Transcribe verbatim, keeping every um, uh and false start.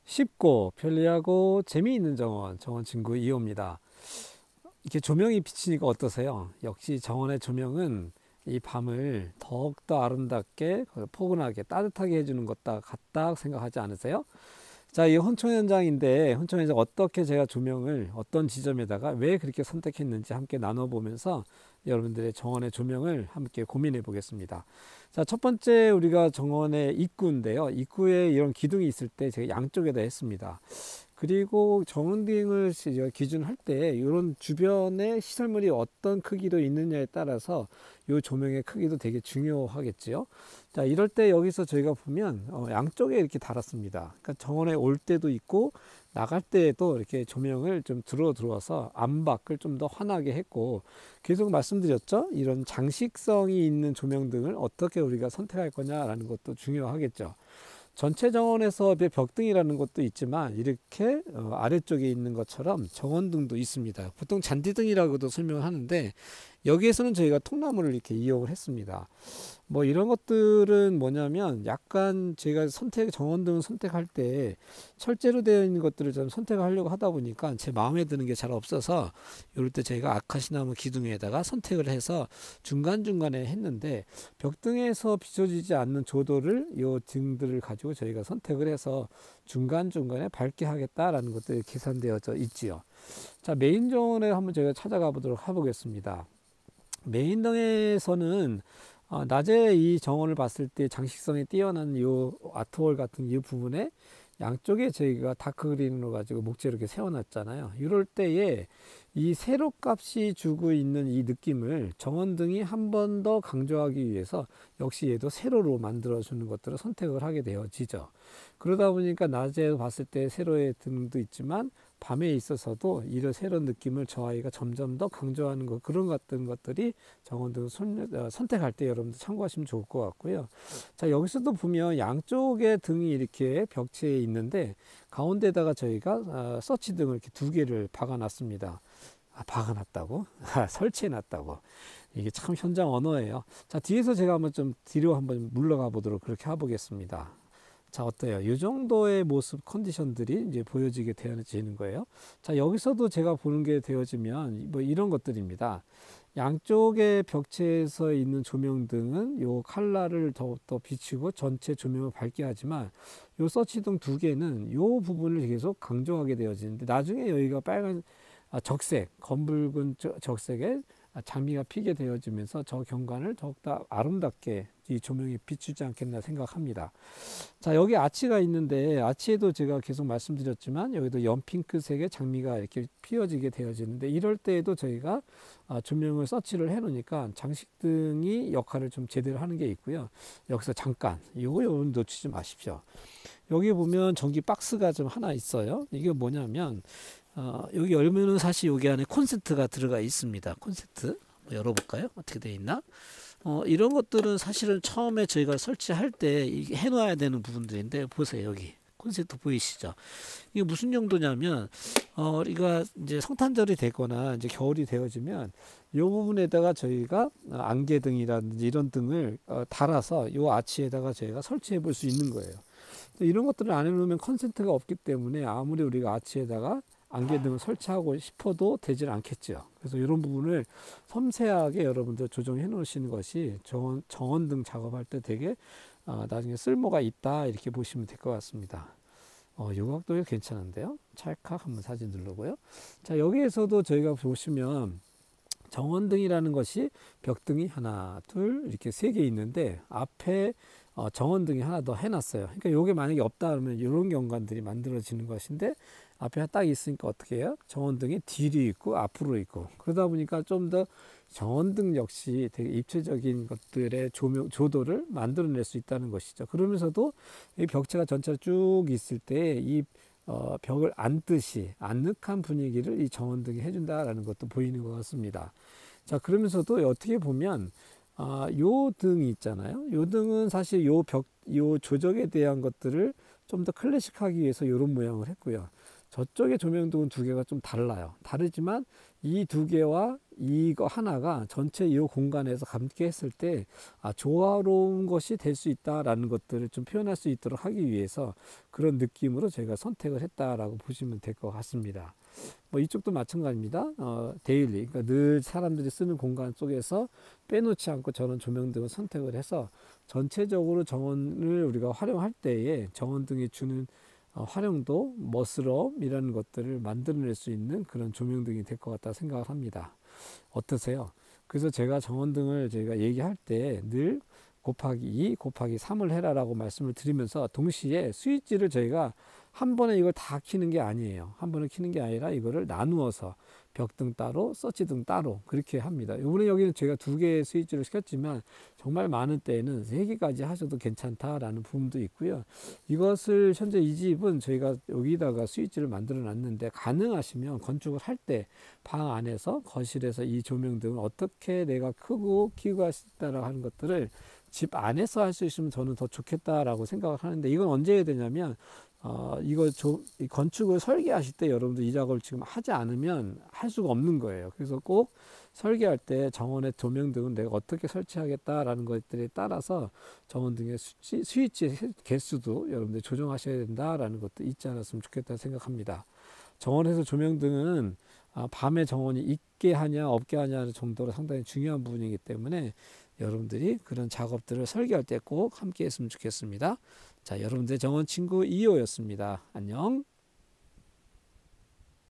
쉽고 편리하고 재미있는 정원, 정원 친구 이 호입니다. 이렇게 조명이 비치니까 어떠세요? 역시 정원의 조명은 이 밤을 더욱더 아름답게, 포근하게, 따뜻하게 해주는 것 같다 생각하지 않으세요? 자, 이 혼천 현장인데, 혼천 현장 어떻게 제가 조명을 어떤 지점에다가 왜 그렇게 선택했는지 함께 나눠보면서 여러분들의 정원의 조명을 함께 고민해 보겠습니다. 자, 첫 번째 우리가 정원의 입구인데요. 입구에 이런 기둥이 있을 때 제가 양쪽에다 했습니다. 그리고 정원등을 기준할 때 이런 주변에 시설물이 어떤 크기로 있느냐에 따라서 이 조명의 크기도 되게 중요하겠지요. 자, 이럴 때 여기서 저희가 보면 어, 양쪽에 이렇게 달았습니다. 그러니까 정원에 올 때도 있고 나갈 때에도 이렇게 조명을 좀 들어 들어와서 안팎을 좀 더 환하게 했고, 계속 말씀드렸죠. 이런 장식성이 있는 조명등을 어떻게 우리가 선택할 거냐라는 것도 중요하겠죠. 전체 정원에서 벽등이라는 것도 있지만 이렇게 어, 아래쪽에 있는 것처럼 정원등도 있습니다. 보통 잔디등이라고도 설명을 하는데 여기에서는 저희가 통나무를 이렇게 이용을 했습니다. 뭐 이런 것들은 뭐냐면 약간 제가 선택 정원등 선택할 때 철제로 되어 있는 것들을 좀 선택하려고 하다 보니까 제 마음에 드는 게 잘 없어서 이럴 때 저희가 아카시나무 기둥에다가 선택을 해서 중간중간에 했는데, 벽등에서 비춰지지 않는 조도를 이 등들을 가지고 저희가 선택을 해서 중간중간에 밝게 하겠다라는 것들이 계산되어져 있지요. 자, 메인 정원에 한번 저희가 찾아가 보도록 해보겠습니다. 메인동에서는 어, 낮에 이 정원을 봤을 때 장식성이 뛰어난 이 아트월 같은 이 부분에 양쪽에 저희가 다크 그린으로 가지고 목재 이렇게 세워놨잖아요. 이럴 때에 이 세로 값이 주고 있는 이 느낌을 정원등이 한 번 더 강조하기 위해서 역시 얘도 세로로 만들어주는 것들을 선택을 하게 되어지죠. 그러다 보니까 낮에 봤을 때 세로의 등도 있지만 밤에 있어서도 이런 새로운 느낌을 저 아이가 점점 더 강조하는 것, 그런 같은 것들이 정원등 선택할 때 여러분들 참고하시면 좋을 것 같고요. 자, 여기서도 보면 양쪽에 등이 이렇게 벽체에 있는데 가운데다가 저희가 어, 서치 등을 이렇게 두 개를 박아놨습니다. 아, 박아놨다고? 설치해놨다고. 이게 참 현장 언어예요. 자, 뒤에서 제가 한번 좀 뒤로 한번 물러가 보도록 그렇게 해보겠습니다. 자, 어때요? 이 정도의 모습 컨디션들이 이제 보여지게 되어지는 거예요. 자, 여기서도 제가 보는 게 되어지면 뭐 이런 것들입니다. 양쪽의 벽체에서 있는 조명등은 요 칼라를 더욱더 비추고 전체 조명을 밝게 하지만 요 서치등 두 개는 요 부분을 계속 강조하게 되어지는데, 나중에 여기가 빨간 아, 적색, 검붉은 적색의 장미가 피게 되어지면서 저 경관을 더욱더 아름답게 이 조명이 비추지 않겠나 생각합니다. 자, 여기 아치가 있는데 아치에도 제가 계속 말씀드렸지만 여기도 연핑크색의 장미가 이렇게 피어지게 되어지는데, 이럴 때에도 저희가 조명을 서치를 해 놓으니까 장식등이 역할을 좀 제대로 하는 게 있고요. 여기서 잠깐 요거 요거 놓치지 마십시오. 여기 보면 전기 박스가 좀 하나 있어요. 이게 뭐냐면 어, 여기 열면은 사실 여기 안에 콘센트가 들어가 있습니다. 콘센트 열어볼까요? 어떻게 되어 있나? 어, 이런 것들은 사실은 처음에 저희가 설치할 때 해놔야 되는 부분들인데, 보세요. 여기 콘센트 보이시죠? 이게 무슨 용도냐면 어, 우리가 이제 성탄절이 되거나 이제 겨울이 되어지면 이 부분에다가 저희가 안개등이라든지 이런 등을 어, 달아서 이 아치에다가 저희가 설치해 볼 수 있는 거예요. 이런 것들을 안 해놓으면 컨센트가 없기 때문에 아무리 우리가 아치에다가 안개등을 설치하고 싶어도 되질 않겠죠. 그래서 이런 부분을 섬세하게 여러분들 조정해 놓으시는 것이 정원, 정원등 작업할 때 되게 어, 나중에 쓸모가 있다 이렇게 보시면 될 것 같습니다. 어, 요 각도 괜찮은데요. 찰칵 한번 사진 누르고요. 자, 여기에서도 저희가 보시면 정원등이라는 것이 벽등이 하나, 둘, 이렇게 세 개 있는데 앞에 어, 정원등이 하나 더 해놨어요. 그러니까 이게 만약에 없다 그러면 이런 경관들이 만들어지는 것인데, 앞에 딱 있으니까 어떻게 해요? 정원등이 뒤로 있고 앞으로 있고, 그러다 보니까 좀 더 정원등 역시 되게 입체적인 것들의 조명, 조도를 만들어낼 수 있다는 것이죠. 그러면서도 이 벽체가 전체로 쭉 있을 때 이 어, 벽을 안듯이 아늑한 분위기를 이 정원등이 해준다라는 것도 보이는 것 같습니다. 자, 그러면서도 어떻게 보면 아, 요 등이 있잖아요. 요 등은 사실 요 벽, 요 조적에 대한 것들을 좀 더 클래식하기 위해서 이런 모양을 했고요. 저쪽의 조명등은 두 개가 좀 달라요. 다르지만 이 두 개와 이거 하나가 전체 이 공간에서 함께 했을 때 아, 조화로운 것이 될 수 있다라는 것들을 좀 표현할 수 있도록 하기 위해서 그런 느낌으로 제가 선택을 했다라고 보시면 될 것 같습니다. 뭐 이쪽도 마찬가지입니다. 어, 데일리, 그러니까 늘 사람들이 쓰는 공간 속에서 빼놓지 않고 저런 조명등을 선택을 해서 전체적으로 정원을 우리가 활용할 때에 정원등이 주는 어, 활용도, 멋스러움이라는 것들을 만들어낼 수 있는 그런 조명등이 될 것 같다 생각을 합니다. 어떠세요? 그래서 제가 정원등을 저희가 얘기할 때 늘 곱하기 이, 곱하기 삼을 해라라고 말씀을 드리면서 동시에 스위치를 저희가 한 번에 이걸 다 켜는 게 아니에요. 한 번에 켜는 게 아니라 이거를 나누어서 벽등 따로, 서치등 따로 그렇게 합니다. 이번에 여기는 제가 두 개의 스위치를 시켰지만 정말 많은 때에는 세 개까지 하셔도 괜찮다라는 부분도 있고요. 이것을 현재 이 집은 저희가 여기다가 스위치를 만들어 놨는데 가능하시면 건축을 할 때 방 안에서 거실에서 이 조명등을 어떻게 내가 크고 키우고 할 수 있다라고 하는 것들을 집 안에서 할 수 있으면 저는 더 좋겠다라고 생각을 하는데 이건 언제 해야 되냐면 어, 이거 조, 이 건축을 설계하실 때 여러분들 이 작업을 지금 하지 않으면 할 수가 없는 거예요. 그래서 꼭 설계할 때 정원의 조명등은 내가 어떻게 설치하겠다라는 것들에 따라서 정원등의 스위치, 스위치 개수도 여러분들 조정하셔야 된다라는 것도 잊지 않았으면 좋겠다 생각합니다. 정원에서 조명등은 아, 밤에 정원이 있게 하냐 없게 하냐 정도로 상당히 중요한 부분이기 때문에 여러분들이 그런 작업들을 설계할 때 꼭 함께 했으면 좋겠습니다. 자, 여러분들의 정원 친구 이호였습니다. 안녕.